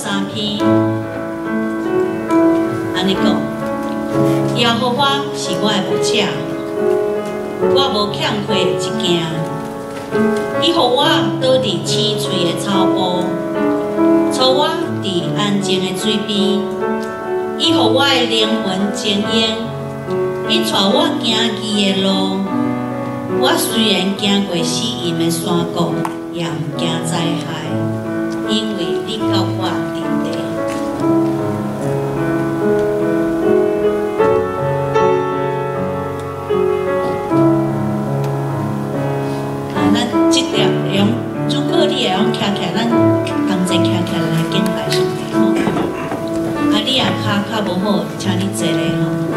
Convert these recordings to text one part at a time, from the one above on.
3篇，安尼讲，耶和华是我的牧者，我无欠缺一件。伊予我倒伫青翠的草坡，带我伫安静的水边。伊予我的灵魂静养，伊带我行伊的路。我虽然行过死荫的山谷，也毋惊灾害，因为你甲我伫地。咱即条会用，如果你会用徛起来，咱同齐徛起来敬拜上帝吼。你也骹较无好，请你坐咧吼。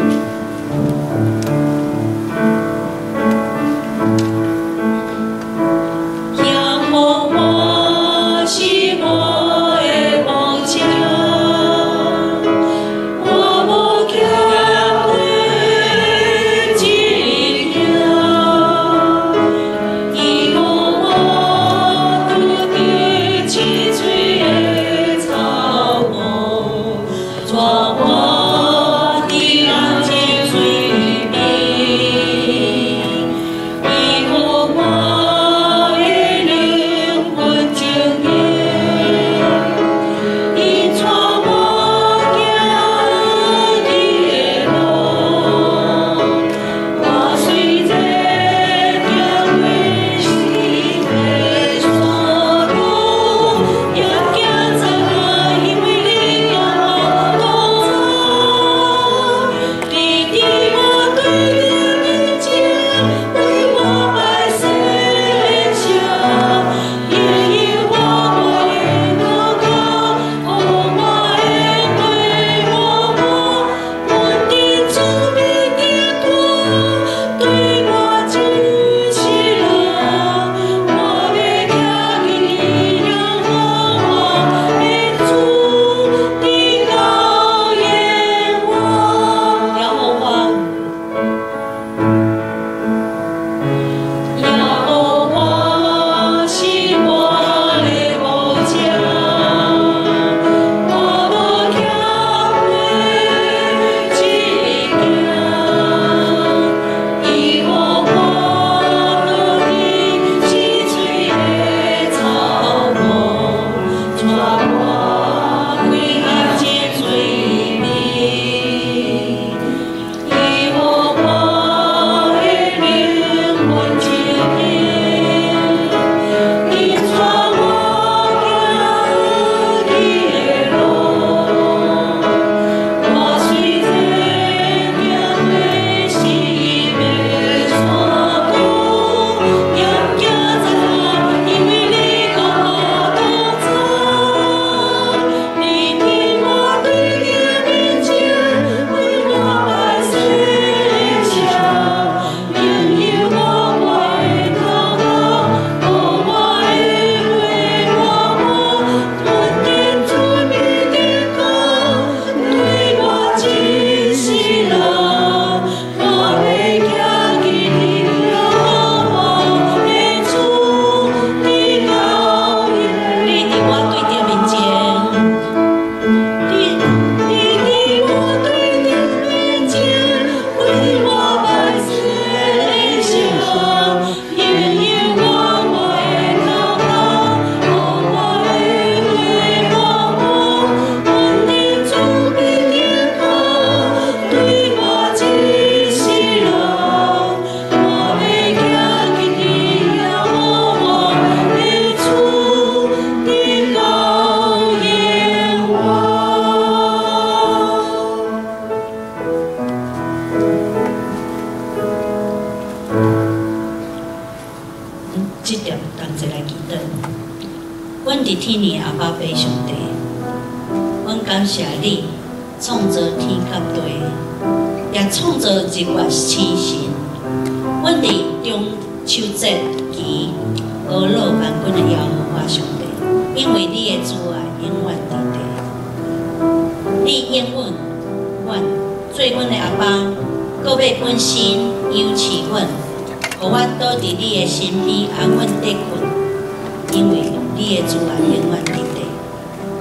天父阿爸父上帝，阮感谢你创造天甲地，也创造日月星辰。阮伫中秋节期俄罗万军的耶和华上帝，因为你的慈爱永远伫地。你应允阮做阮的阿爸，搁要本身尤其阮，互我倒伫你的身边安稳地困，因为你的慈爱永远伫地。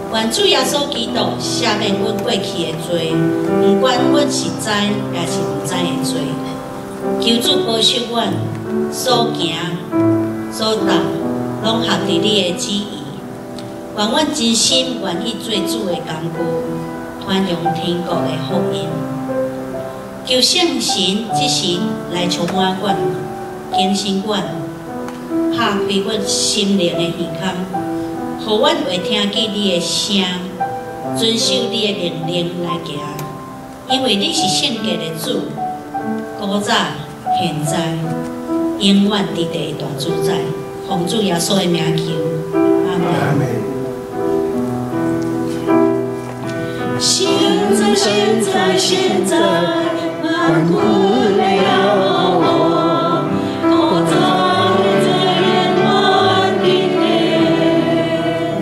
愿主耶稣基督赦免阮过去的罪，毋管阮是知也是毋知的罪。求主保守阮所行所动，拢合伫你的旨意。愿阮真心愿意做主的工具，传扬天国的福音。求圣神即时来充满阮、更新阮，拍开阮心灵的耳孔，互阮会听见你的声，遵守你的命令来行。因为你是圣洁的主，古早、现在、永远伫地大主宰。奉主耶稣的名求，阿门。现在，万古的耶和华，古早在永远的天。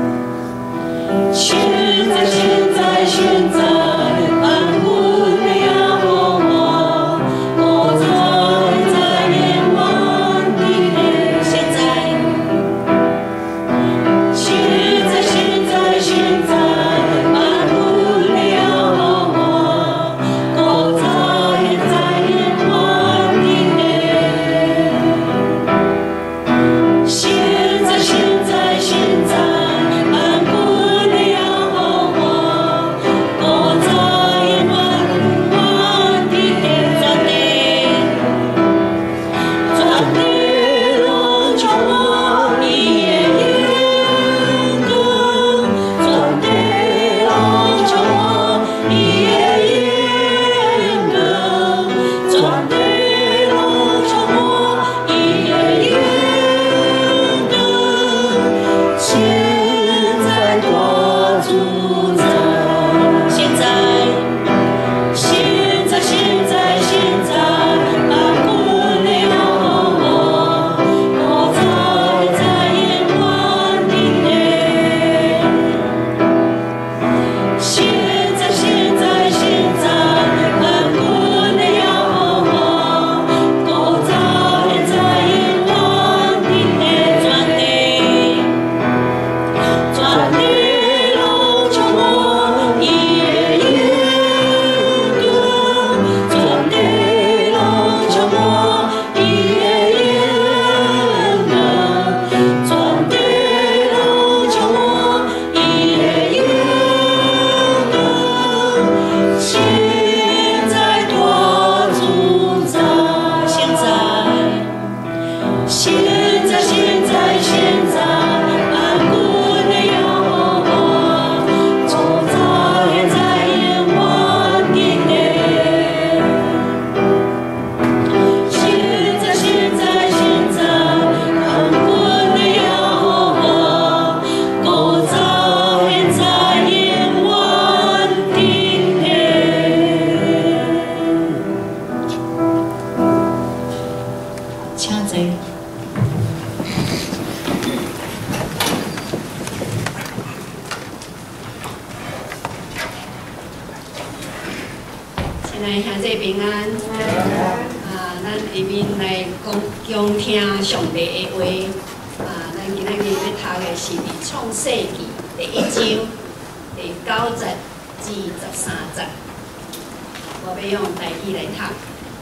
现在，万古的耶和华，古早在永远的天。现在，万古的耶和华，古早在永远的天。现在，万古的耶和华，古早永远的天。全地拢充满你的荣光，全地拢充满你的荣光，全地拢充满你的荣光。现在大主宰，现在，万古的耶和华，古早在永远的天。现在，万古的耶和华，古早在永远的天。全地拢充满你的荣光，全地拢充满你的荣光，全地拢充满你的荣光。现在大主宰，现在，万古的耶和华，古早在永远的天。现在，万古的耶和华，古早在永远的天。请坐。亲爱兄弟平安，咱下面来讲听上帝的话。咱今仔日要读的是伫创世纪第1章第9节至13节。我要用台语来读。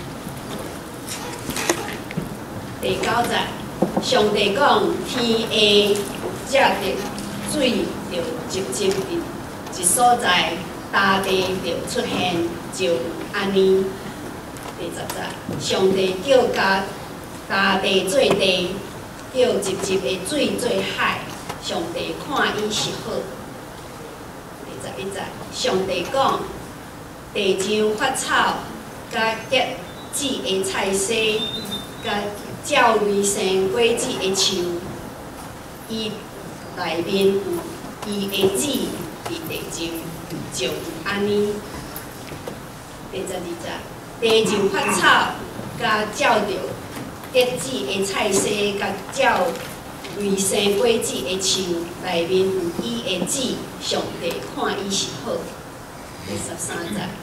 第9节，上帝讲：天下藉着水就集集伫一所在，大地就出现，就安尼。第10节，上帝叫大地做地，叫集集的水做海。上帝看伊是好。第11节，上帝讲：地上发草，甲结籽的菜苋，甲鸟类生果子的树，伊内面有伊的籽伫地上，就安尼。第12节，地上发草，甲照着结籽的菜苋，甲鸟类生果子的树，内面有伊的籽，上帝看伊是好。第13节，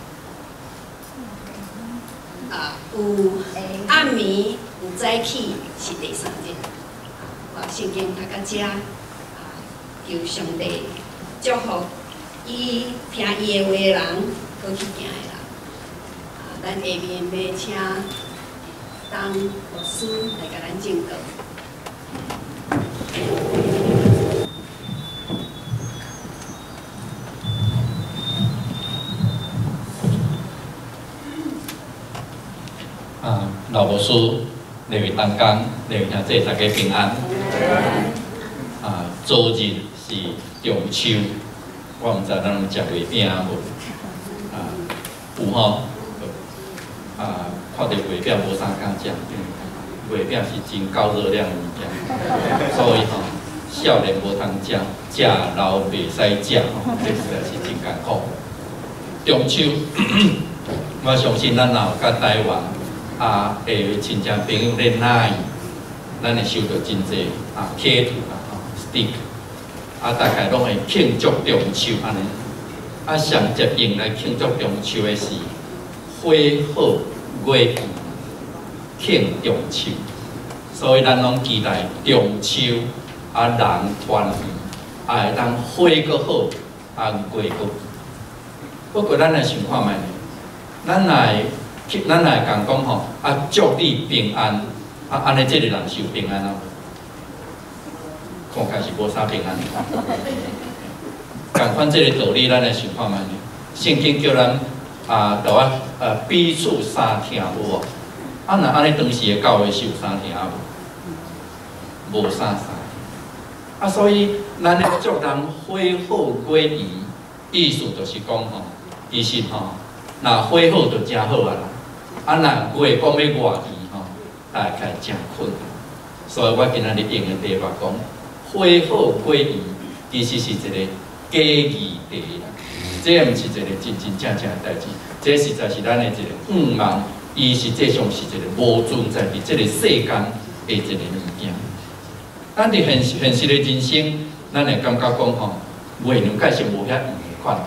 有暗暝，有早起，是第3日。我圣经读到遮，求上帝祝福伊听伊的话的人，过去行的人。咱下面要请当牧师来甲咱证道。 老牧师，各位同工，各位兄弟，大家平安。昨日是中秋，我毋知咱有食月饼无？有吼。看到月饼无啥敢食，月饼是真高热量的物件，所以吼，少年无通食，食老袂使食，这实在是真艰苦。中秋，我相信咱若有甲台湾。诶，亲戚朋友咧哪，咱会收到真侪贴图stick， 大概拢会庆祝中秋安尼。上接应来庆祝中秋的是花好月圆庆中秋，所以咱拢期待中秋人团圆，会当花阁好，月阁圆。不过咱来想看觅，咱来讲讲吼，祝你平安，安尼这个人是有平安啊？看开是无啥平安。共款这个道理，咱来想看觅。圣经叫咱彼此相听有无？若安尼当时的教会是有相听无？无啥相。所以咱咧祝人花好月圆，意思就是讲吼，其实吼，若花好就真好啊啦。若月讲要外圆吼，大概真困难。所以我今仔日用的题目讲，花好月圆，其实是一个假议题啦。这毋是一个真正的代志，这实在是咱的一个梦，伊实际上是一个无存在伫这个世间的一个物件。咱伫现实的人生，咱会感觉讲吼，月亮介是无遐圆的款。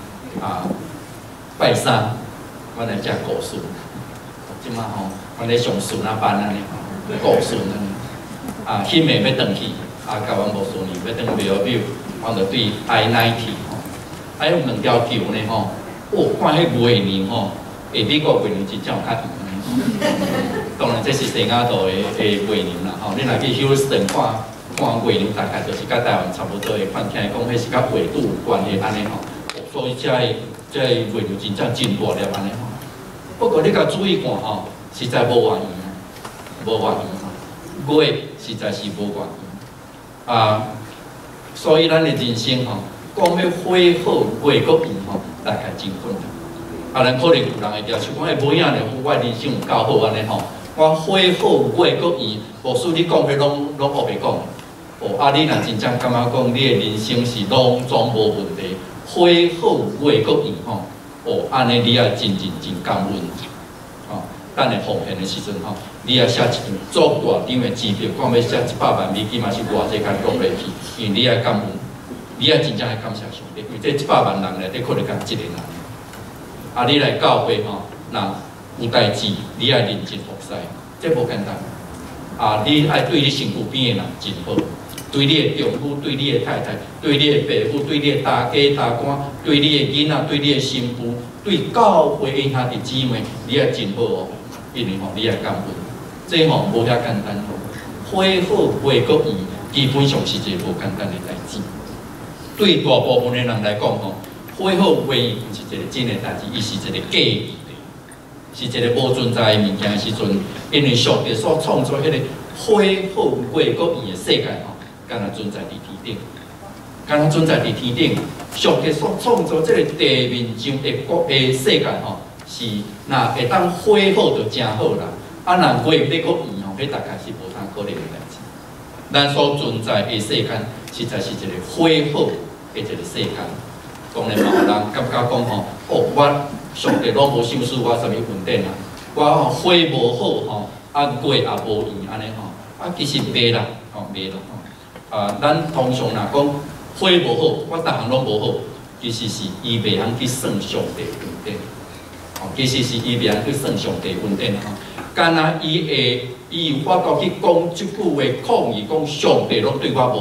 拜三，我来食古笋。即马吼，阮咧上笋班安尼吼，古笋安尼。迄暝要转去，甲阮无顺利，要转庙庙，阮就对 I-90 吼，有2条桥呢吼，看迄月亮吼，比美国月亮真正有较圆。当然这是西雅图的月亮啦吼，你若去 Houston 看月亮，大概就是甲台湾差不多的款，听讲迄是甲纬度有关系安尼吼，所以这月亮真正真大粒安尼吼。不过你甲注意看吼，实在无外圆，无外圆吼，月实在是无外圆。所以咱的人生吼，讲要花好月阁圆吼，大概真困难。咱可能有人会调手讲，无影咧，我人生有够好安尼吼，我花好月阁圆，无使你讲迄拢学袂讲。你若真正感觉讲你的人生是拢总无问题，花好月阁圆吼。安尼你也真感恩，等下奉献的时阵吼，你也写一张足大张的支票，看要写100万美金，嘛是偌济间落落去，因为你也感恩，你也真正爱感谢上帝，因为这100万人内底可能敢一个人。你来教会吼，若有代志，你爱认真服侍，这无简单。你爱对你身躯边的人真好。对你的丈夫，对你的太太，对你的爸母，对你的大家大官，对你的囡仔，对你的新妇，对教会的兄弟姊妹，你也真好哦。因为吼，你也感恩，这吼无遐简单吼。花好月阁圆，基本上是一个无简单的代志。对大部分的人来讲吼，花好月圆是一个真的代志，伊是一个假议题，是一个无存在的物件的时阵，因为上帝所创造迄个花好月阁圆的世界吼。敢若存在伫天顶，敢若存在伫天顶。上帝所创造这个地面上的世界吼，是若会当花好就真好啦。若月要阁圆吼，迄大概是无啥可能的代志。咱所存在的世间，实在是一个花好的一个世间。当然嘛，有人感觉讲吼，我上帝拢无赏赐我啥物恩典啊，我花无好吼，月也无圆安尼吼，其实袂啦，袂啦。咱通常若讲花无好，我逐项拢无好，其实是伊袂晓去算上帝恩典。其实是伊袂晓去算上帝恩典吼。敢若伊有法度去讲即句话抗议，讲上帝拢对我无好，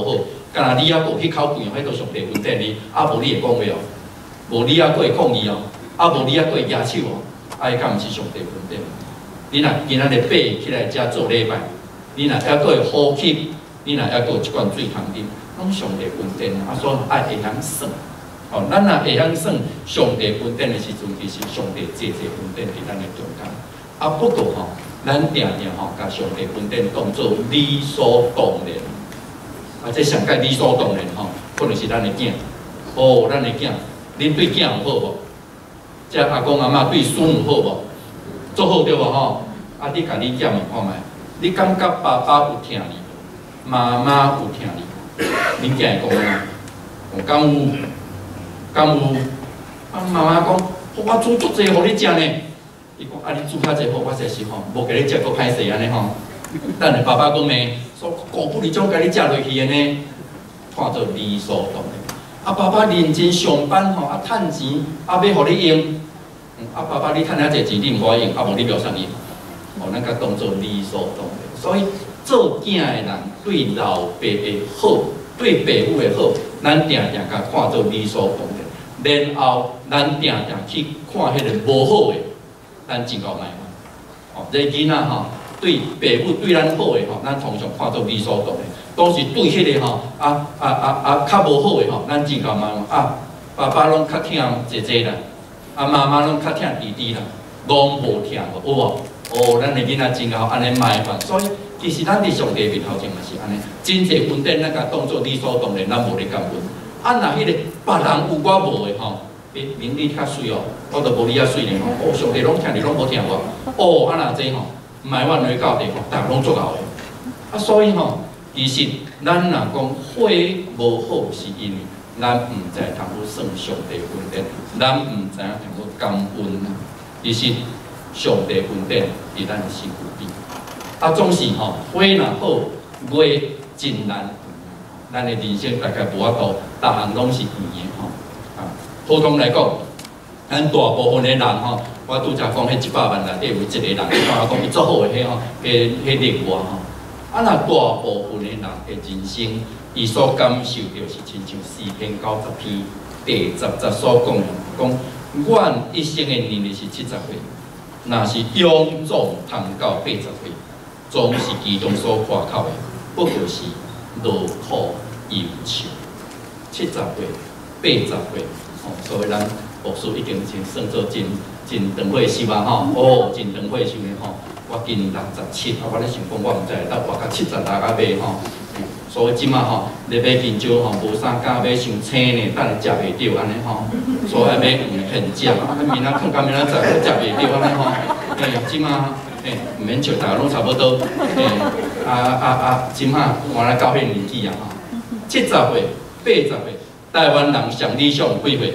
干那你还无去考卷，迄都上帝恩典哩，啊无你会讲话哦，无你还佫会抗议哦，啊无你还佫会举手哦，啊，伊敢毋是上帝恩典？你若今仔日爬起来遮做礼拜，你若还佫会呼吸，你若还佫有一罐水通啉，拢上帝恩典啊，所以爱会晓算。哦，咱若会晓算上帝恩典的时阵，其实上帝济恩典伫咱的中间。啊，不过吼，咱定定吼，甲上帝恩典当做理所当然。啊，这上界理所当然吼，可能是咱的囝。哦，咱的囝，恁对囝有好无？这阿公阿嬷对孙有好无？做好对无吼？啊，你甲你囝问看觅，你感觉爸爸有疼你无？妈妈有疼你无？恁囝会讲啊？我敢有？敢有？啊，妈妈讲，我煮足济互你食呢。伊讲，啊，你煮较济互我实是吼，无甲你食佫歹势安尼吼。等下爸爸讲呢，说果不哩种甲你食落去的呢，看做理所当然。啊，爸爸认真上班吼，啊，趁钱，啊，要互你用。啊，爸爸你趁遐济钱，你毋好用，啊，无你袂啥用。哦，咱甲当做理所当然。所以做囝的人对老爸的好，对爸母的好，咱定定甲看做理所当然。然后，咱定定去看迄个无好诶，咱真够歹看。哦，这囡仔吼，对爸母对咱好诶吼，咱通常看做理所当然。都是对迄个吼，较无好诶吼，咱真够歹看。啊，爸爸拢较疼姐姐啦，啊，妈妈拢较疼弟弟啦，拢无疼无，有无？哦，咱诶囡仔真够安尼歹看。所以，其实咱伫上帝面头前嘛是安尼，真济恩典咱甲当做理所当然，咱无咧感恩。啊，若迄个别人有我无诶吼，明你较水哦，我都无你遐水呢吼。哦，上帝拢听你，拢无听我。哦，啊若这吼，毋系阮来教地吼，逐个拢做到诶。啊，所以吼，其实咱若讲火无好，是因为咱毋知通去算上帝恩典，咱毋知影通去感恩啊。其实上帝恩典伫咱的身躯边。啊，总是吼，火若好，月真难。咱的人生大概无法度，逐项拢是圆的吼。啊，普通来讲，咱大部分的人吼，我拄则讲，迄100万内底有一个人，我讲伊做好的迄吼，迄例外吼。啊，若大部分的人的人生，伊所感受到是亲像4篇90篇第10节所讲的，讲阮一生的年日是70岁，若是勇壮通到80岁，总是其中所夸口的，不过是。劳苦忧愁，70岁、80岁，哦，所以咱牧师已经算做真长岁数啊，吼，哦，真长岁数的吼，我今年67，啊，我咧想讲，我毋知会当活到76啊尾吼，所以即马吼，咧买香蕉吼，无啥敢买伤青呢，等下食袂着安尼吼，所以要现食，啊，明仔看到明仔载，我食袂着安尼吼，即马。毋免笑，大家拢差不多。即马换来到迄年纪啊，吼，70岁、80岁，台湾人上理想有几岁？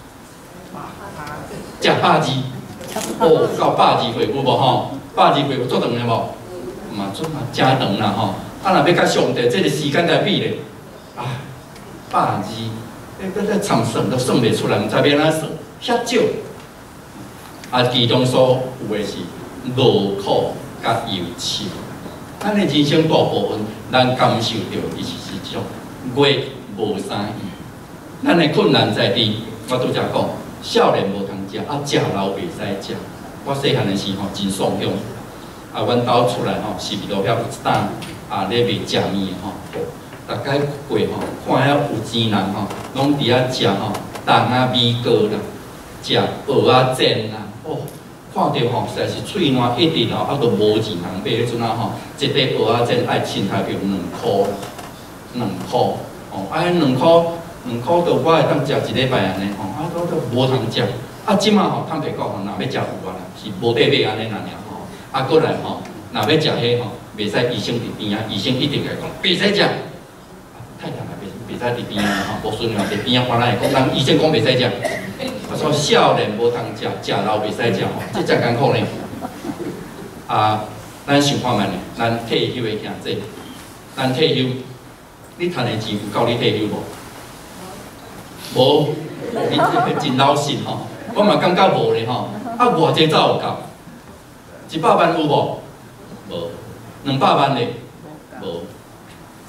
食100字，哦，到100字岁有无吼？100字岁有足长的无？嘛足嘛，真长啦吼。啊，若要甲上帝这个时间来比咧，啊，100字，咧参算都算袂出来，毋知要安怎算，遐少。啊，其中所有的是。劳苦甲忧愁，咱的人生大部分，咱感受到其实是一种月无啥意。咱的困难在伫，我拄则讲，少年无通食，啊食老袂使食。我细汉的时候真爽享，啊，阮兜出来吼，是路遐有一档啊咧卖食面吼，大概过吼，看遐有钱人吼，拢伫遐食吼，蛋啊米糕啦，食蚵仔煎啦，哦。看到吼，实在是喙烂一直流，啊，都无钱通买。迄阵啊吼，一块蚵仔煎爱凊台票2箍，哦，啊，迄2箍着我会当食一礼拜安尼吼，啊，都无通食。啊，即马吼，坦白讲吼，若要食有啊啦，是无得买安尼尔吼。啊，过来吼，若要食迄吼，袂使医生伫边啊，医生一定会讲袂使食。太太嘛袂使伫边啊吼，无顺话伫边啊，原来会讲，人医生讲袂使食。我说少年无通食，食老袂使食吼，这真艰苦呢。啊，咱想看觅呢，咱退休的兄弟，咱退休，你赚的钱有够你退休无？无，你真老实吼，我嘛感觉无咧吼。啊，偌济早有够？100万有无？无。200万咧？无。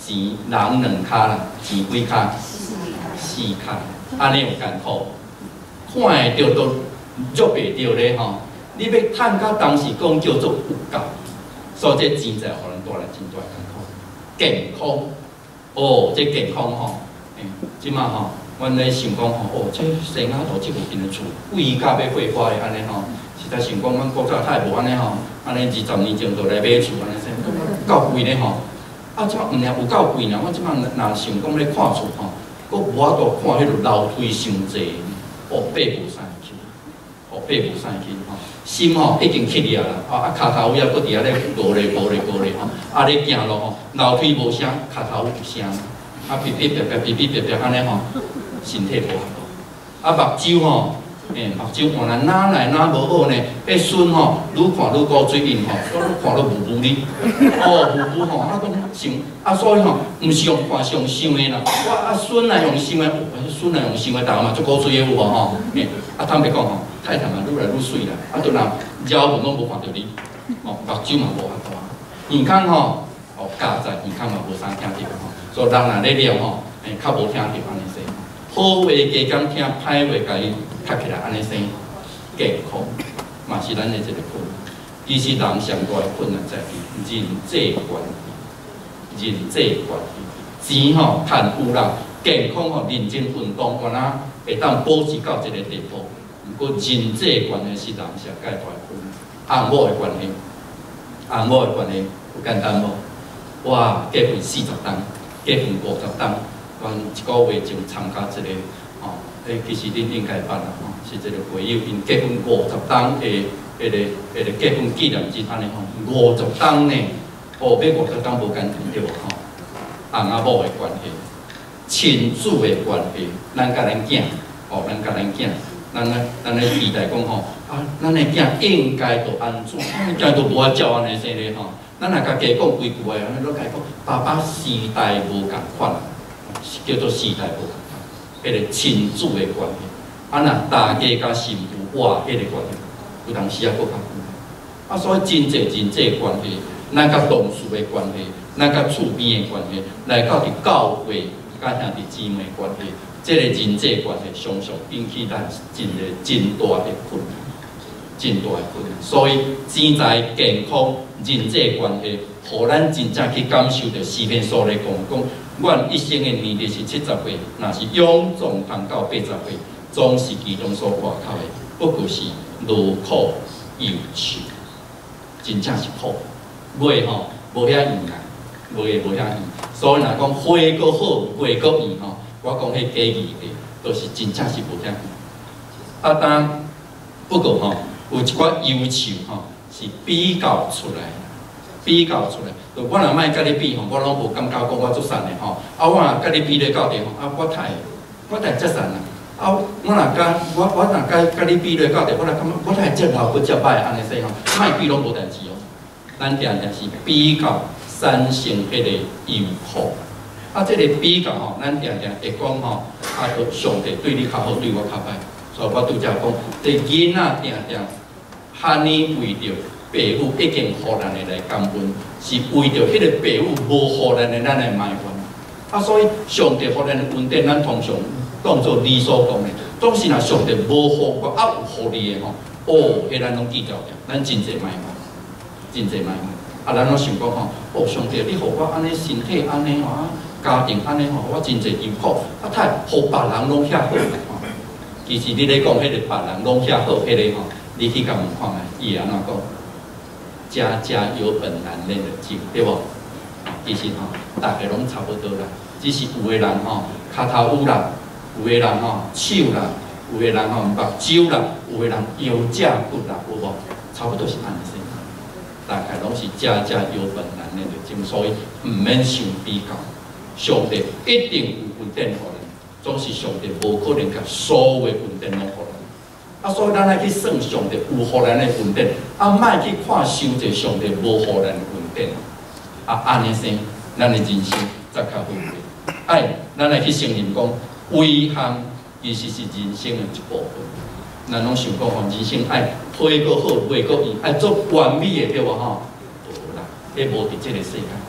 钱人两骹啦，钱几骹？四骹，安尼有艰苦，看会着都捉袂着咧吼。你要趁到当时讲叫做有够，所以这钱财互咱带来真大艰苦。健康，哦，这健康吼，即马吼，阮咧想讲吼，哦，这生啊头即附近的厝，贵甲要废话的安尼吼，实在想讲阮国家太无安尼吼，安尼20年前就来买厝安尼说，够贵咧吼。啊，即马毋尔有够贵呢，我即马若想讲咧看厝吼，佫无法度看迄落楼梯伤济，哦，爬无啥去，哦，爬无啥去吼，心吼已经起哩啊啦，啊，骹头尾啊佫伫遐咧高咧吼，啊咧行路吼，楼梯无声，骹头有声，啊噼噼啪安尼吼，身体无好，啊目睭吼。目睭原来哪来哪无好呢？迄孙吼，愈看愈高水印吼，愈看愈糊哩。哦，糊吼，啊，讲想啊，所以吼，毋是用看上想的啦。我孙来用想的，孙来用想的，大家嘛足高水的有无吼？啊，坦白讲吼，太太嘛愈来愈水啦。啊，都人鸟文拢无看到你，哦，目睭嘛无遐大，耳孔吼，哦，加在耳孔嘛无啥听着吼，所以人若咧聊吼，较无听着安尼说。好话加减听，歹话甲伊。拍起来安尼生健康，嘛是咱的一个困难。其实人上大的困难在于人际关系，人际关系。钱吼趁有啦，健康吼认真运动，原来会当保持到一个地步。不过人际关系是人上介大的困难。翁某的关系，翁某的关系有简单无？我结婚40冬，结婚50冬，阮1个月前参加一个吼。其实恁应该办啦吼，是一个会友，因结婚50冬的迄个结婚纪念日安尼吼，50冬呢，哦，要50冬无简单对无吼？翁仔某的关系，亲子的关系，咱甲咱囝，哦，咱甲咱囝，咱咧期待讲吼，啊，咱的囝应该都安怎？咱囝都无法照安尼说咧吼，咱若甲家讲几句话，安尼都甲伊讲，爸爸时代无共款，叫做时代无。迄个亲子的关系，啊若大家甲媳妇哇，迄个关系，有当时啊佫较远。啊，所以真侪人际关系，咱甲同事的关系，咱甲厝边的关系，来到伫教会甲兄弟姊妹关系，这个人际关系常常引起咱真大的困难，真大的困难。所以钱财、健康、人际关系，互咱真正去感受到诗篇所咧讲。阮一生的年日是70岁，若是勇壮通到80岁，总是其中所挂靠的，不过是劳苦忧愁，真正是苦。卖吼无遐易啊，卖的无遐易。所以若讲花阁好，卖阁易吼，我讲迄假义的，都是真正是无遐易。啊，当不过吼，有一寡忧愁吼，是比较出来。比较出来，就我若莫甲你比吼，我拢无感觉讲我足善的吼。啊，我若甲你比咧到底吼，啊，我太足善啦。啊，我若甲你比咧到底，我感觉我太足老骨足歹安尼说吼，莫比拢无代志哦。咱定定是比较产生迄个忧苦。啊，这个比较吼，咱定定会讲吼，啊，上帝对你较好，对我较歹。所以我拄则讲，这囡仔定定汉尼为着。爸母已经互咱的来感恩，是为着迄个爸母无互咱的咱来埋怨。啊，所以上帝互咱的恩典，咱通常当作理所当然。总是若上帝无互我，啊有互你的吼，哦，迄咱拢记牢着，咱真侪埋怨，真侪埋怨。啊，咱拢想讲吼，哦，上帝你互我安尼身体安尼吼，家庭安尼吼，我真侪忧苦，啊，太互别人拢遐好吼。其实你咧讲迄个别人拢遐好，迄个吼，你去甲问看觅，伊会安怎讲？家家有本难念的经，对无？其实吼，大家拢差不多啦，只是有的人吼骹头有啦，有的人吼手啦，有的人吼目睭啦，有的人腰脊骨啦，有无？差不多是安尼先。大概拢是家家有本难念的经，所以毋免想比较。上帝一定有恩典互咱，总是上帝无可能甲所有的恩典拢互咱。啊，所以咱爱去算上帝有互咱的恩典，啊，莫去看伤者上帝无互咱的恩典，啊，安尼生，咱的人生才较好过。哎，咱来去承认讲，遗憾其实是人生的一部分。咱拢想讲吼，人生爱花阁好，卖阁易，爱做完美的对无吼？无啦，迄无伫即个世界，迄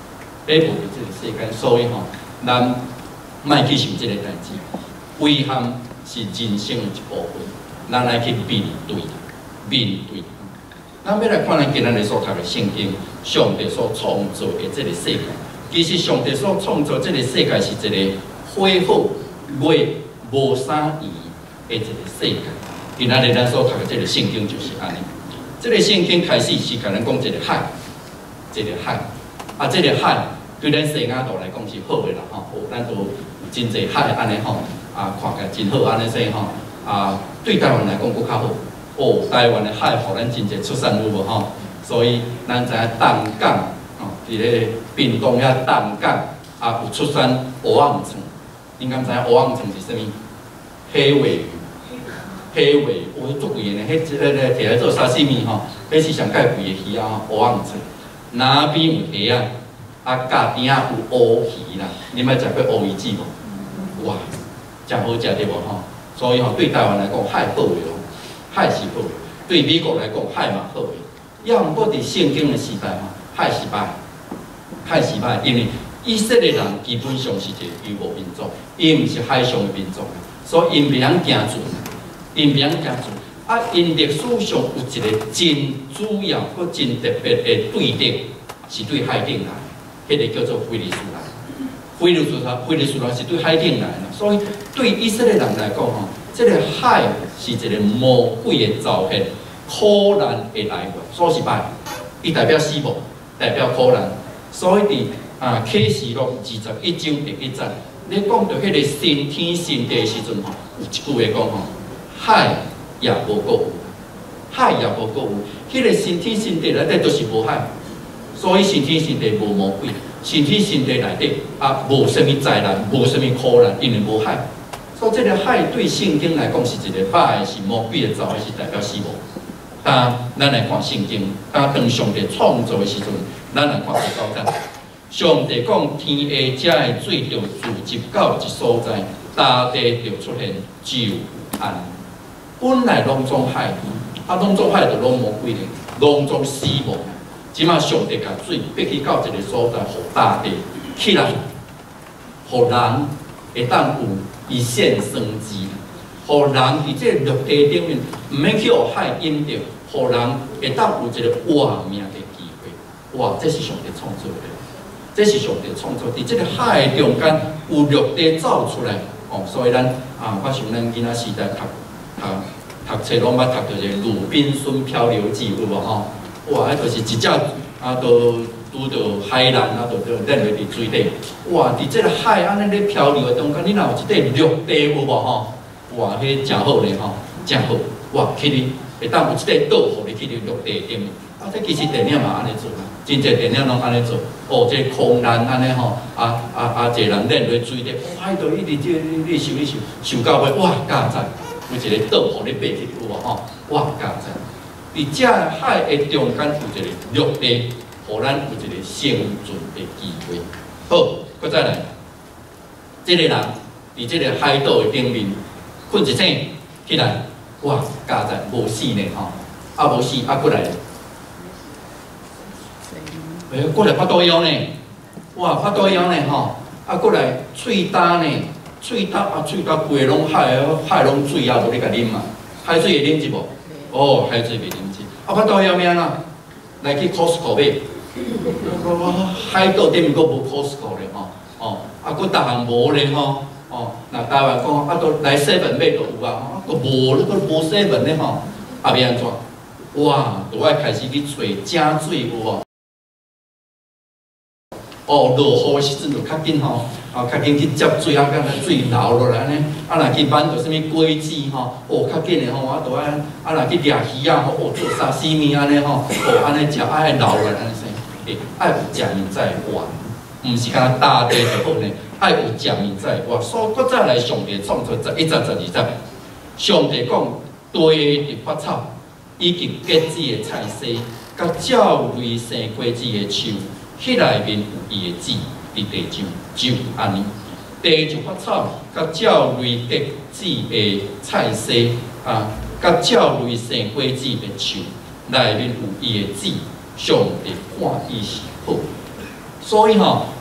在无着即个世间，所以吼，咱莫去想即个代志。遗憾是人生的一部分，咱来去面对。咱要来看咱今日所读的圣经，上帝所创造的即个世界。其实上帝所创造即个世界是一个恢复月无啥异的一个世界。今仔日咱所读的即个圣经就是安尼。即个圣经开始是甲咱讲一个海，即个海。啊，即个海对咱西雅图来讲是好的啦，吼，咱都有真侪海安尼吼，啊，看起来真好安尼说吼，啊，对台湾来讲佫较好。哦，台湾的海，互咱真侪出产有无吼？所以咱知影淡港吼，伫咧屏东遐淡港啊有出产蚵仔鱼肠。恁敢知影蚵仔鱼肠是啥物？黑尾鱼，黑尾鱼，哦，足贵的呢。迄摕来做沙西米吼，迄是上介贵的鱼啊，蚵仔鱼肠。哪边有虾啊？啊，家边啊有乌鱼啦。你捌食过乌鱼子无？哇，真好食对无吼？所以吼，对台湾来讲，海好的哦。海是好的，对美国来讲，海嘛好的。要毋过伫圣经的时代吼，海是歹，海是歹，因为以色列人基本上是一个游牧民族，因毋是海上的民族，所以因袂晓行船，因袂晓行船。啊，因历史上有一个真主要、佮真特别的对敌，是对海顶来，迄个叫做非利士人。非利士人是对海顶来的，所以对以色列人来讲吼。这个海是一个魔鬼的造现，苦难的来源，所以是歹。伊代表死亡，代表苦难。所以伫启示录21章第1节，你讲到迄个新天新地的时阵吼，有一句话讲吼，海也无够有，海也无够有。迄个新天新地内底都是无海，所以新天新地无魔鬼，新天新地内底无啥物灾难，无啥物苦难，因为无海。所以，这个海对圣经来讲是一个歹，是魔鬼的造的，是代表死亡。咱来看圣经，当上帝创造的时阵，咱来看第9章。上帝讲：天下遮的水着聚集到一所在，大地着出现就安。本来拢总海，拢总海就拢魔鬼的，拢总死亡。即马上帝甲水逼去到一个所在，互大地起来，互人会当有。以现生机，互人伫这陆地顶面，毋免去互海淹着，互人会当有一个活命的机会。哇，这是上帝创造的，这是上帝创造。伫这个海中间有陆地走出来，哦，所以咱我想咱囡仔时代读册拢捌读到一个《鲁滨孙漂流记》，有无吼？哇，迄就是一只都。拄着海浪啊，就咱落伫水底。哇！伫这个海安尼咧漂流的中间，你若有一块陆地有无吼？哇，迄真好咧吼，真好。哇，去你会当有一块岛，互你去伫陆地顶面。这其实电影嘛安尼做，真侪电影拢安尼做。哦，这空难安尼吼，一个人溺落水底，哇，迄度一直你受到尾，哇，加载，有一个岛互你爬去有无吼？哇，加载。伫这海的中间有一个陆地。互咱有一个生存的机会。好，搁再来，这个人伫这个海岛的顶面困一醒起来，哇，加载无死呢吼，无死，搁来，过来腹肚枵呢，哇，腹肚枵呢吼，过来喙干呢，喙干规拢海拢水无你甲啉嘛，海水会啉一无？哦，海水袂啉一，腹肚枵咩啦？来去 Costco 买。海岛顶面佫无 Costco 咧吼，佫逐项无咧吼，那台湾讲都来7买就有啊，佫无咧，佫无7咧吼，要安怎？哇，就爱开始去找正水有无？落雨的时阵就较紧吼，较紧去接水甲水流落来呢。若去挽着啥物果子吼，较紧的吼，就爱若去掠鱼啊，做沙西米安尼吼，安尼食爱流落来安尼生。爱有食物在活，毋是干大地就好呢。爱有食物在活，所以搁再来上帝创造11章12节，上帝讲地的发草，以及结子的菜蔬，甲鸟类生果子的树，迄内面有伊的籽，伫地上就安尼。地就发草，甲鸟类结子的菜蔬甲鸟类生果子的树，内面有伊的籽。上帝看伊是好，所以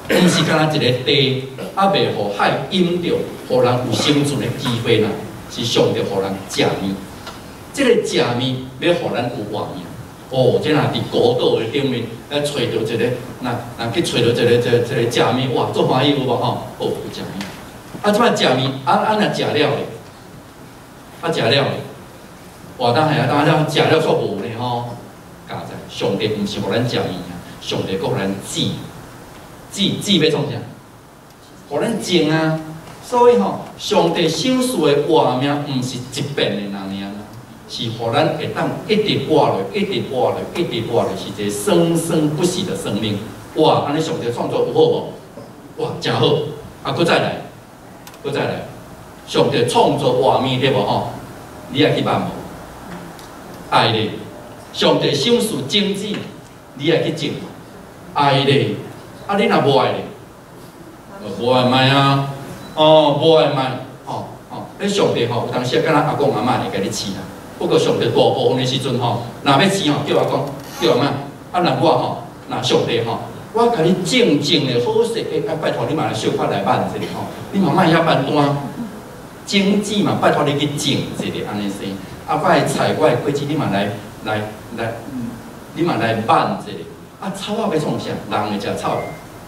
毋是干那一个地，袂互海淹着，互人有生存的机会啦。是上帝互人食面，这个食面要互咱有活命。哦，这若伫孤岛的顶面，找到一个，若去找到一个食面，哇，足欢喜有无吼？哦，有食面。啊，即摆食面，若食了咧，食了咧，哇，当下了食了煞无呢吼。加在上帝毋是互咱食面啊，上帝互咱籽要创啥？互咱种啊。所以吼，上帝赏赐的活命，毋是一遍的那样啊，是互咱会当一直活落，一直活落，一直活落，是一个生生不息的生命。哇，安尼上帝创造有好无？哇，真好！啊，搁再来，上帝创造活命对无吼？你爱去办无？爱咧，上帝赏赐种子，你爱去种，爱咧。啊，你若无爱咧，无爱卖啊。哦，无爱卖，迄上帝吼，有当时敢若阿公阿嬷会甲你饲啦。不过上帝大部分的时阵吼，若要饲吼，叫阿公，叫阿嬷。啊，若我吼，若上帝吼，我甲你静静的好势，拜托你嘛来小可来办一下吼，你嘛莫遐办单，经济嘛拜托你去种一个安尼生。啊，我的菜，我的果子，你嘛来，你嘛来办一下。啊，草啊要创啥？人会食草，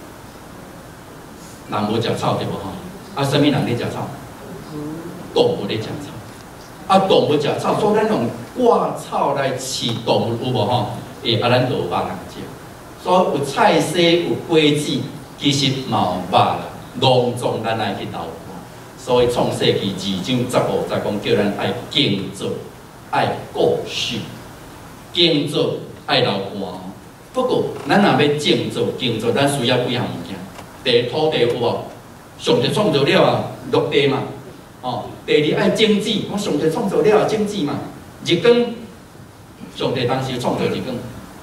人无食草对无吼？啊，什么人咧食草？动物咧食草。啊，动物食草，所以咱用挂草来饲动物有无吼？会啊，咱就有肉通食。所以有菜色，有果子，其实嘛有肉啦。农庄咱爱去投看。所以创世纪2章15节讲，叫咱爱耕作，爱顾惜，耕作爱留看。不过，咱若要种作、耕作，咱需要几项物件？第一，土地有无？上帝创造了啊，陆地嘛，第二爱种子，我上帝创造了种子嘛，日光，上帝当时创造日光，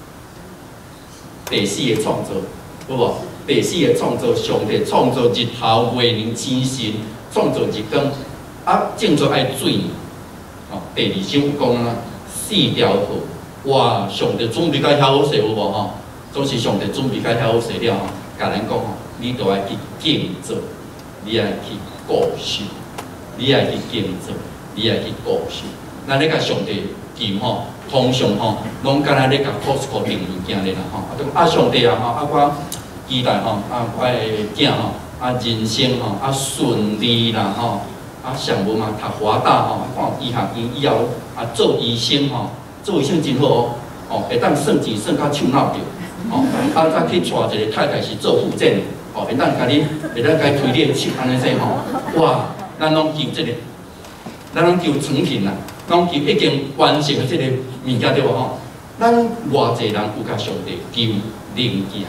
第四个创造，有无？第四个创造，上帝创造日头、月亮、星星，创造日光，啊，种作爱水，第二章有讲啊，4条河，哇，上帝准备甲遐好势有无吼？总是上帝准备甲遐好势了吼，甲咱讲吼，你都爱去耕作。你爱去顾惜，你爱去耕作，你爱去顾惜。咱咧甲上帝求吼，通常吼，拢敢若咧甲 Costco 订物件咧啦吼。啊，上帝啊吼，啊我期待吼，啊我的囝吼，啊人生吼，啊顺利啦吼，啊上无嘛读华大吼，看医学院以后啊做医生吼，做医生真好哦，会当算钱算到手闹着，啊再去娶一个太太是做妇产。会当甲你推你的手安尼说吼，哇！咱拢求这个，咱拢求成品啦，拢求已经完成的这个物件对无吼？咱偌济人有甲上帝求灵件，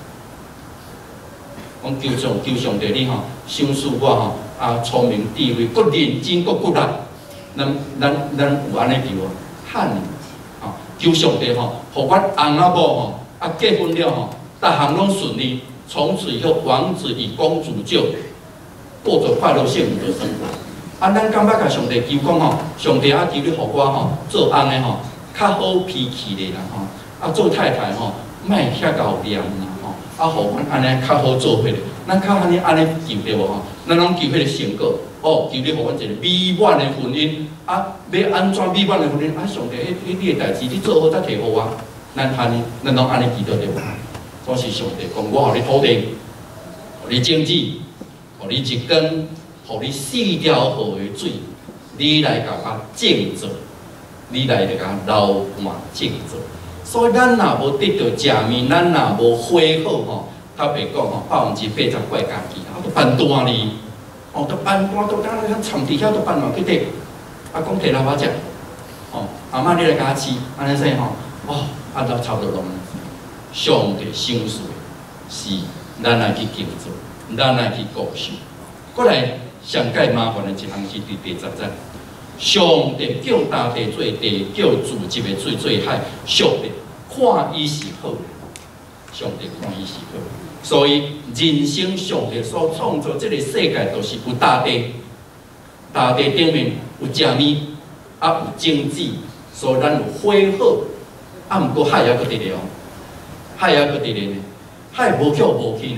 讲求上帝你吼，赏赐我吼啊聪明智慧，搁认真搁骨力，咱有安尼求啊，汉吼求上帝吼，互阮翁仔某吼啊结婚了吼，逐项拢顺利。从此以后，王子与公主就过着快乐幸福的生活。啊，咱感觉甲上帝求讲吼，上帝啊求你互我吼做翁的吼较好脾气的啦吼，啊做太太吼莫遐高凉啦吼，啊互阮安尼较好做伙的，咱较安尼求对无吼？咱拢求迄个成果，哦，求你互阮一个美满的婚姻。啊，要安怎美满的婚姻？啊，上帝你的代志你做好才摕互我，咱拢安尼祈祷对无？总是上帝讲，我互你土地，互你种子，互你日光，互你4条河的水，你来甲我种作，你来甲我流满种作。所以咱若无得到食面，咱若无花好吼，他袂讲吼80%怪家己，啊，都办单哩，哦，都办单都当咱藏伫遐都办嘛去摕，啊，讲摕来我食，哦，阿嬷你来甲我饲，安尼说吼，哦，啊，都差不多拢。上帝赏赐是咱来去耕作，咱来去顾惜。过来上界麻烦的一项是第10节，上帝叫大地做地，叫自集的水做海。上帝看伊是好，上帝看伊是好。所以人生上帝所创造这个世界，都是有大地，大地顶面有食面，啊有种子，所以咱有花好，啊毋过海也搁伫咧哦。海也搁伫咧呢，海无去无去呢，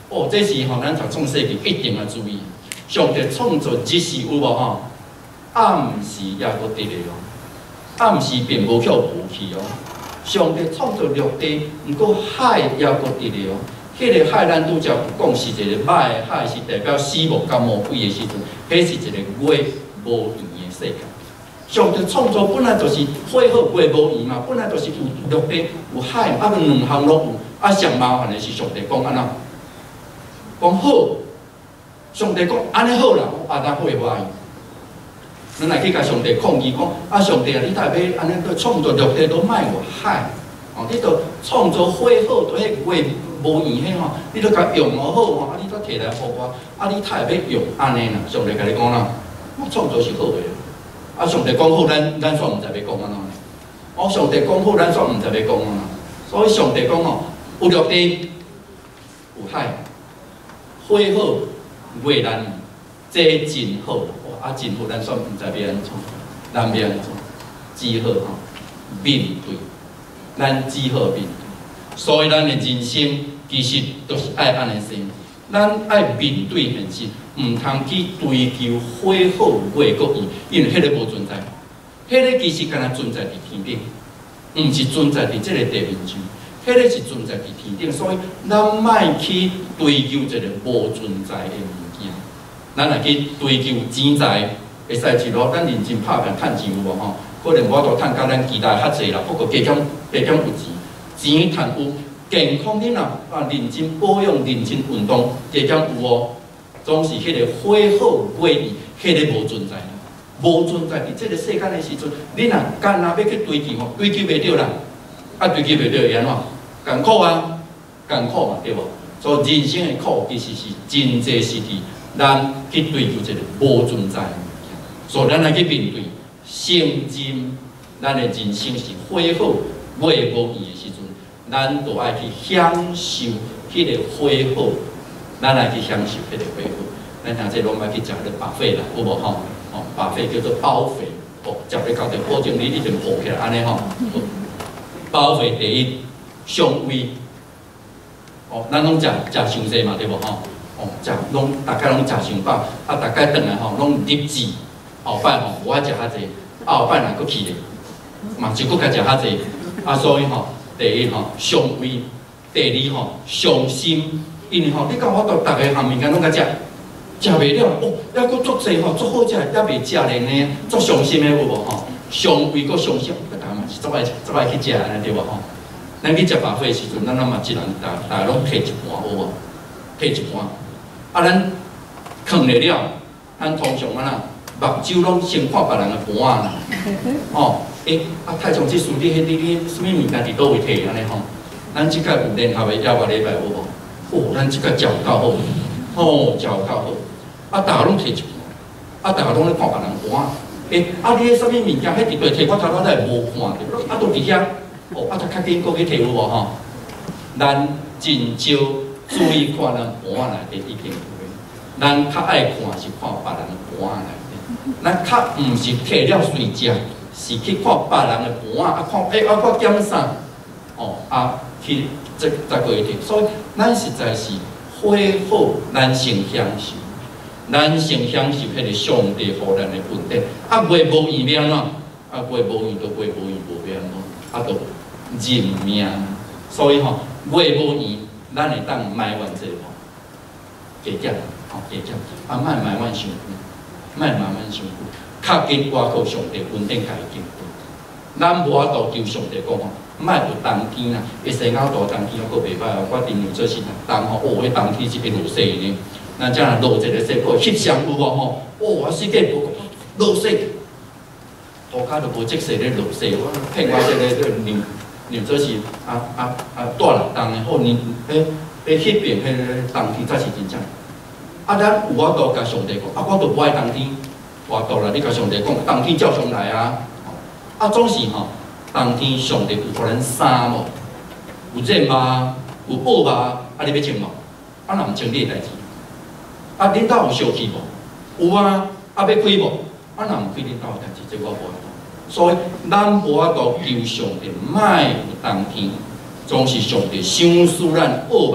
哦，这是吼，咱读创世纪一定要注意。上帝创造日时有无吼？暗时也搁伫咧哦，暗时并无叫无去哦。上帝创造陆地，毋过海也搁伫咧哦。迄个海咱拄则讲是一个歹的海，是代表死亡甲魔鬼的时阵，迄是一个月无圆的世界。上帝创造本来就是火好月无圆嘛，本来就是有陆地有海，啊两项拢有。啊，上麻烦的是上帝讲安怎？讲好，上帝讲安尼好啦，啊咱会坏。咱来去甲上帝抗议讲，啊上帝啊，你代要安尼个创造陆地都卖有海，哦，你都创造火好，都迄月无圆迄吼，你都甲用好吼，啊你都摕来互我，啊你太要用安尼啦，上帝甲你讲啦，我创造是好的，啊上帝讲好，咱煞毋知要讲安怎，哦上帝讲好，咱煞毋知要讲安怎，所以上帝讲哦，有陆地，有海，火好，月蓝，这真好。啊，真好，咱煞毋知要安怎，咱要安怎？只好吼面对，咱只好面对。所以咱的人生其实都是爱安尼生，咱爱面对现实，毋通去追求火好月国圆，因为迄个无存在，迄个其实敢若存在伫天顶，毋是存在伫即个地面上，迄个是存在伫天顶。所以咱莫去追求一个无存在的物件。咱来去追求钱财，会使一路咱认真拍拼趁钱有无吼？可能我都趁甲咱期待较济啦，不过加减有钱，钱趁有，健康恁啊认真保养、认真运动，加减有哦。总是迄个火好月圆，迄个无存在，无存在伫即个世间的时阵，恁若干那要去追求吼，追求袂着啦，啊追求袂着会安怎？艰苦啊，艰苦嘛对无？所以人生的苦其实是真济是伫。咱去追求一个无存在的物件，所以咱来去面对，承认咱的人生是火好月无圆的时阵，咱就爱去享受迄个火好，咱来去享受迄个火好。咱现在拢爱去食迄个饱费啦，有无吼？哦，饱费叫做饱肥，哦，食咧到着保证你一定活起来安尼吼。饱肥第一，上胃，哦，咱拢食伤济嘛，对无吼？哦，食拢大概拢食伤饱，啊，大概顿来吼拢入志，后摆吼无爱食较济，啊后摆若搁去咧，嘛就搁甲食较济，啊所以吼，第一吼伤胃，第二吼伤心，因为吼你讲我都逐个项物件拢甲食，食袂了，哦，还搁足济吼，足好食，还袂食咧呢，足伤心的有无吼？伤胃搁伤心，大家嘛是足爱去食安尼对无吼？咱去食饱饭的时阵，咱嘛一人大家拢摕一盘有无？摕一盘。啊，咱藏了了，咱通常啊目睭拢先看别人的盘啊，哦，啊，太上即事你什么物件伫倒位摕安尼吼？咱即届有联合的邀我礼拜有无？哦，咱即届食有够好，哦，食有够好，啊，大家拢摕一盘，啊，大家拢咧看别人盘，啊，你迄什么物件，迄伫对摕我头仔来无看着，啊，都伫遐，哦，啊，较紧过去摕有无吼？咱真少。注意看咱盘内底已经有诶，咱较爱看是看别人诶盘内底，咱较毋是摕了随食，是去看别人诶盘啊，看我减啥，哦啊去再过一摕，所以咱实在是火好，咱先享受，咱先享受迄个上帝互咱诶恩典，啊月无圆要安怎？啊月无圆就月无圆无要安怎？啊就认命，所以吼月无圆。咱会当埋怨这个，加减，吼加减，啊，莫埋怨伤久，莫埋怨伤久，较紧我靠上帝恩典家己经过。咱无法度求上帝讲吼，莫有冬天啦，会生到大冬天我阁袂歹哦。我顶年做是冬吼，哦，迄冬天是会落雪呢。咱只若落一个雪，个翕相有无吼？哦，世界无落雪，涂骹都无积雪咧落雪，我骗我这个年做是大六冬的，好年迄边迄冬天才是真正。啊，咱有法度甲上帝讲，啊，我都无爱冬天，外度啦，你甲上帝讲，冬天照常来啊。啊，总是吼，冬天上帝有互咱衫无？有热吗？有捂吗？啊，你要穿无？啊，若毋穿你的代志。啊，恁兜有烧气无？有啊。啊，要开无？啊，若毋开恁兜的代志，这我无法度。所以，咱无法度求上帝，莫有冬天，总是上帝赏赐咱恶吧，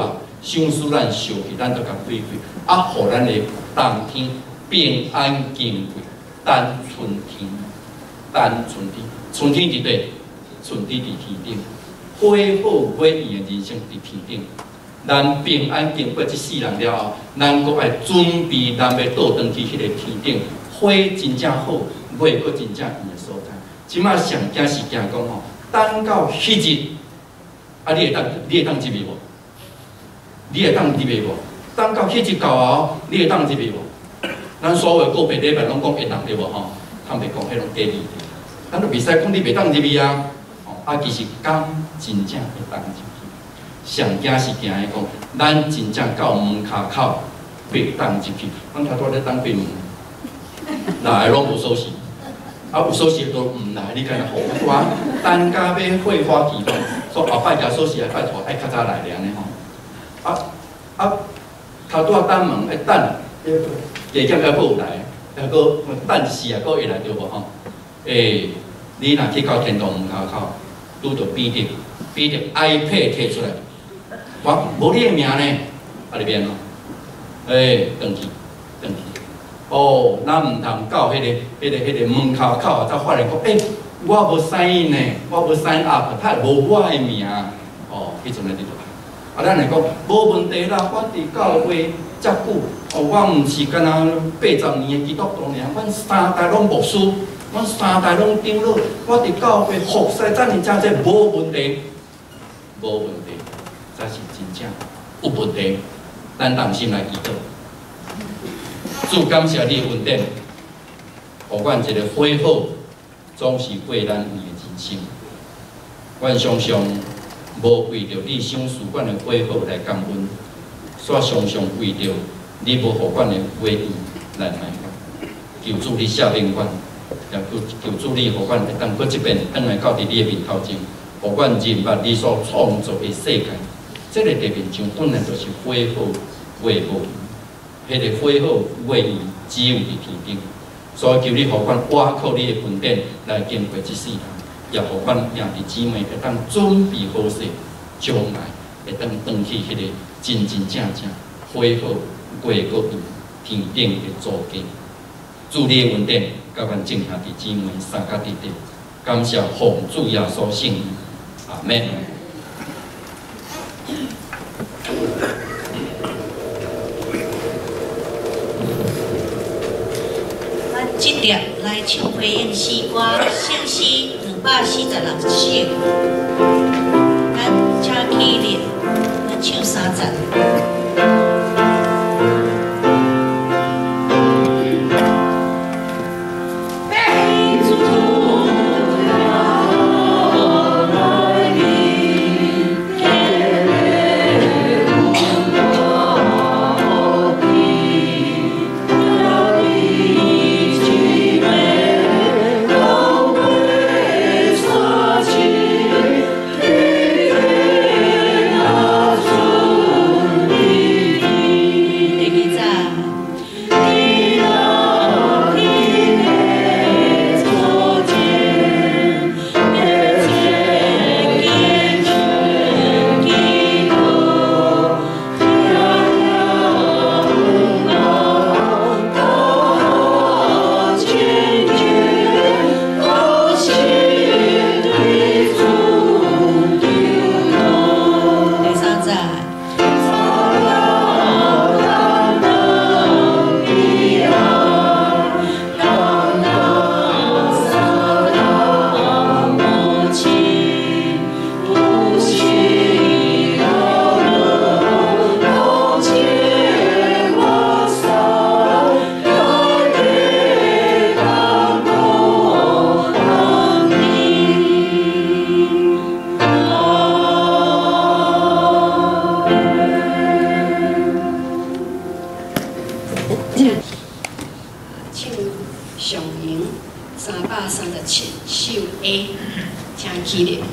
想使咱烧去，咱就甲废废，啊，互咱的冬天平安健贵，等春天，等春天，春天伫底，春天伫天顶，花好花圆的人生伫天顶。咱平安经过这世人了后，咱阁爱准备咱要倒转去迄个天顶，花真正好，花阁真正圆的所在。即马上惊是惊讲吼，等到迄日，啊，你会当入去无？你会当入去无？等到迄日到后，你会当入去无？咱所有个别礼拜拢讲会当对无吼？他们讲迄种假理，咱都袂使讲你袂当入去啊！啊，其实讲真正会当入去。上惊是惊的讲，咱真正到门骹口被当入去，咱头拄咧当闭门，来拢无锁匙，啊有锁匙都唔来，你敢若好我等甲要会花期咯，说后摆交锁匙拜托爱较早来咧安尼吼，头拄等门爱等，加减还佫有来，还佫等一时啊，佫会来对无吼？你若去到天堂门骹口，拄着边着 iPad 摕出来。哇，无你的名呢？啊，里边哦，转去。哦，咱唔通到迄个门口啊，才发现讲，我无 sign 呢，我无 sign up， 他无我的名。哦，迄阵咧伫做。啊，咱来讲无问题啦，我伫教会遮久，哦，我毋是干那80年的基督徒尔，阮3代拢牧师，阮3代拢长老，我伫教会服侍遮尔这无问题，无问题。 才是真正有问题，咱当心来祈祷。主感谢你的恩典，互阮一个恢复，总是过咱的人生。阮常常无为着你赏赐阮的恢复来感恩，煞常常为着你无互阮的回应来卖阮。求主你赦免阮，也求主你互阮会当搁一遍转来到伫你的面头前，互阮认捌你所创造的世界。 这个地面上本来就是火好话无，迄个火好话圆只有伫天顶，所以求你互阮挖靠你的恩典来经过这世人，也互阮兄弟姊妹会当准备好势，将来会当转去迄个真真正正火好话圆天顶的座家。祝你的恩典，甲阮众兄弟姊妹三甲弟弟，感谢奉主耶稣圣名，阿门。 这碟来唱回应诗歌，圣诗246首，咱请起立，咱唱30。 337首 A， 请起立。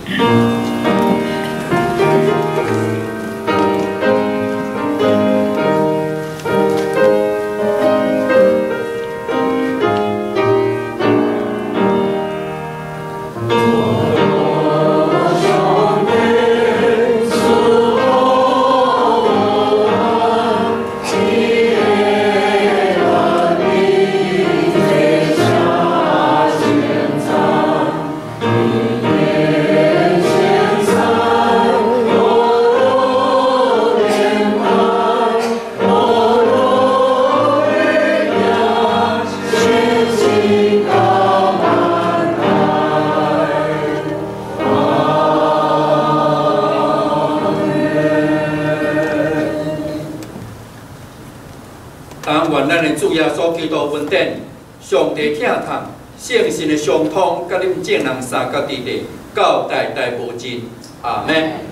耶稣基督恩典、上帝疼痛、圣神的相通，甲恁众人三角地地，到代代无尽。阿门。